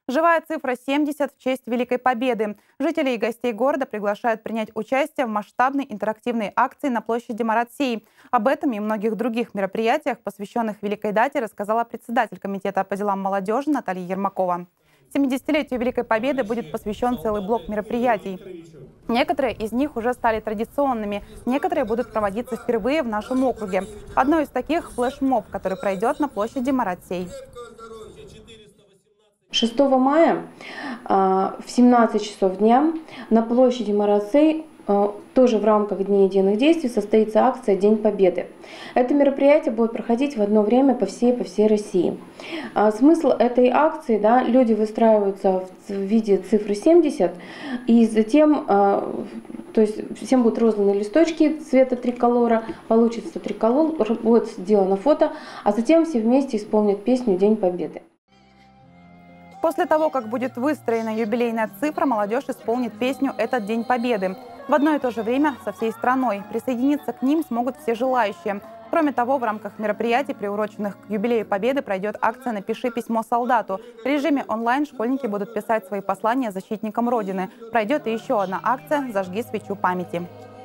Живая цифра 70 в честь Великой Победы. Жителей и гостей города приглашают принять участие в масштабной интерактивной акции на площади Марат-Сей. Об этом и многих других мероприятиях, посвященных Великой дате, рассказала председатель комитета по делам молодежи Наталья Ермакова. 70-летию Великой Победы будет посвящен целый блок мероприятий. Некоторые из них уже стали традиционными, некоторые будут проводиться впервые в нашем округе. Одно из таких – флешмоб, который пройдет на площади Марат-Сей. 6 мая в 17 часов дня на площади Марат-Сей тоже в рамках Дней единых действий состоится акция «День Победы». Это мероприятие будет проходить в одно время по всей России. Смысл этой акции, люди выстраиваются в виде цифры 70, и затем то есть всем будут розданы листочки цвета триколора, получится триколор, будет сделано фото, а затем все вместе исполнят песню «День Победы». После того, как будет выстроена юбилейная цифра, молодежь исполнит песню «Этот День Победы». В одно и то же время со всей страной. Присоединиться к ним смогут все желающие. Кроме того, в рамках мероприятий, приуроченных к юбилею Победы, пройдет акция «Напиши письмо солдату». В режиме онлайн школьники будут писать свои послания защитникам Родины. Пройдет и еще одна акция «Зажги свечу памяти».